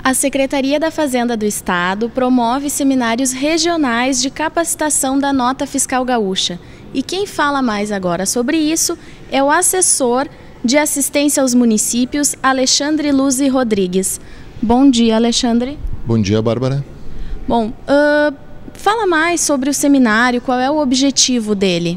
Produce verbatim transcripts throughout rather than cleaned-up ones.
A Secretaria da Fazenda do Estado promove seminários regionais de capacitação da Nota Fiscal Gaúcha. E quem fala mais agora sobre isso é o assessor de assistência aos municípios, Alexandre Luzi Rodrigues. Bom dia, Alexandre. Bom dia, Bárbara. Bom, uh, fala mais sobre o seminário, qual é o objetivo dele?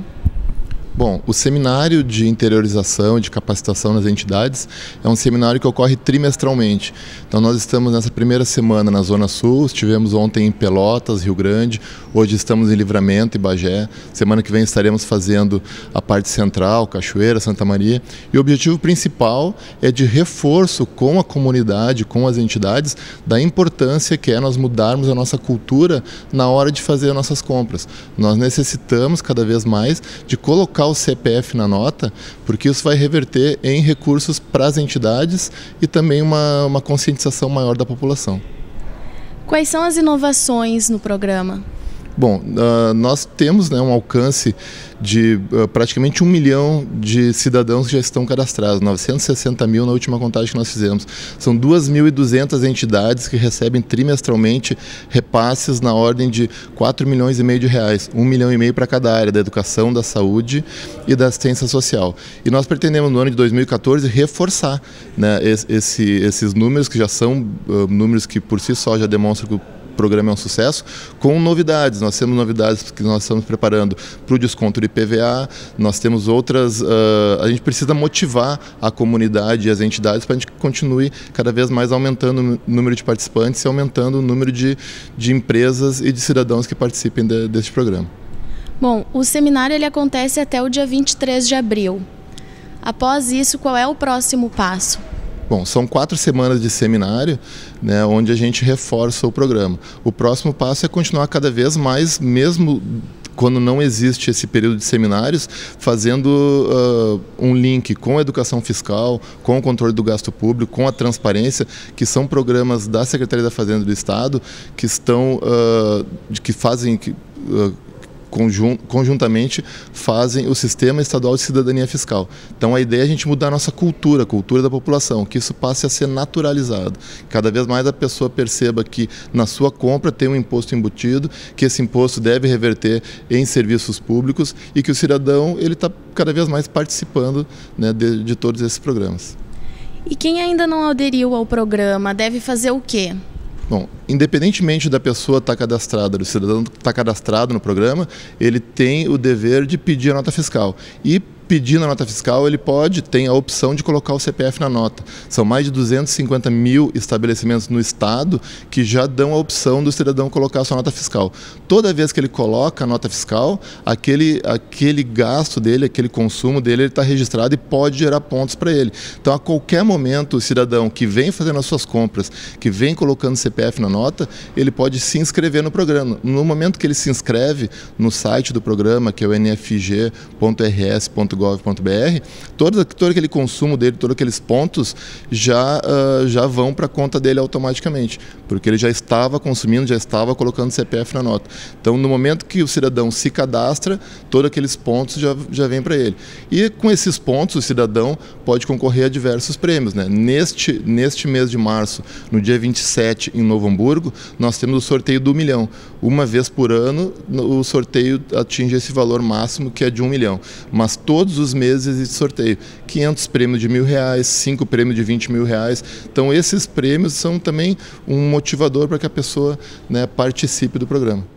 Bom, o seminário de interiorização e de capacitação nas entidades é um seminário que ocorre trimestralmente. Então nós estamos nessa primeira semana na Zona Sul, estivemos ontem em Pelotas, Rio Grande, hoje estamos em Livramento e Bagé. Semana que vem estaremos fazendo a parte central, Cachoeira, Santa Maria. E o objetivo principal é de reforço com a comunidade, com as entidades, da importância que é nós mudarmos a nossa cultura na hora de fazer as nossas compras. Nós necessitamos cada vez mais de colocar o C P F na nota, porque isso vai reverter em recursos para as entidades e também uma, uma conscientização maior da população. Quais são as inovações no programa? Bom, uh, nós temos, né, um alcance de uh, praticamente um milhão de cidadãos que já estão cadastrados, novecentos e sessenta mil na última contagem que nós fizemos. São duas mil e duzentas entidades que recebem trimestralmente repasses na ordem de quatro milhões e meio de reais, um milhão e meio para cada área, da educação, da saúde e da assistência social. E nós pretendemos no ano de dois mil e quatorze reforçar, né, esse, esses números que já são uh, números que por si só já demonstram que o O programa é um sucesso, com novidades. Nós temos novidades que nós estamos preparando para o desconto de I P V A, nós temos outras, uh, a gente precisa motivar a comunidade e as entidades para a gente continue cada vez mais aumentando o número de participantes e aumentando o número de, de empresas e de cidadãos que participem de, deste programa. Bom, o seminário ele acontece até o dia vinte e três de abril. Após isso, qual é o próximo passo? Bom, são quatro semanas de seminário, né, onde a gente reforça o programa. O próximo passo é continuar cada vez mais, mesmo quando não existe esse período de seminários, fazendo uh, um link com a educação fiscal, com o controle do gasto público, com a transparência, que são programas da Secretaria da Fazenda do Estado, que estão, uh, que fazem... Que, uh, conjuntamente fazem o Sistema Estadual de Cidadania Fiscal. Então a ideia é a gente mudar a nossa cultura, a cultura da população, que isso passe a ser naturalizado. Cada vez mais a pessoa perceba que na sua compra tem um imposto embutido, que esse imposto deve reverter em serviços públicos e que o cidadão ele está cada vez mais participando, né, de, de todos esses programas. E quem ainda não aderiu ao programa deve fazer o quê? Bom, independentemente da pessoa estar cadastrada, do cidadão estar cadastrado no programa, ele tem o dever de pedir a nota fiscal. E pedindo a nota fiscal, ele pode, tem a opção de colocar o C P F na nota. São mais de duzentos e cinquenta mil estabelecimentos no estado que já dão a opção do cidadão colocar a sua nota fiscal. Toda vez que ele coloca a nota fiscal, aquele, aquele gasto dele, aquele consumo dele, ele está registrado e pode gerar pontos para ele. Então, a qualquer momento, o cidadão que vem fazendo as suas compras, que vem colocando o C P F na nota, ele pode se inscrever no programa. No momento que ele se inscreve no site do programa, que é o n f g ponto r s ponto gov ponto b r, todo, todo aquele consumo dele, todos aqueles pontos já, uh, já vão para a conta dele automaticamente, porque ele já estava consumindo, já estava colocando C P F na nota. Então, no momento que o cidadão se cadastra, todos aqueles pontos já, já vêm para ele. E com esses pontos, o cidadão pode concorrer a diversos prêmios, né? Neste, neste mês de março, no dia vinte e sete, em Novo Hamburgo, nós temos o sorteio do milhão. Uma vez por ano, o sorteio atinge esse valor máximo, que é de um milhão. Mas todo Todos os meses existe sorteio, quinhentos prêmios de mil reais, cinco prêmios de vinte mil reais. Então esses prêmios são também um motivador para que a pessoa, né, participe do programa.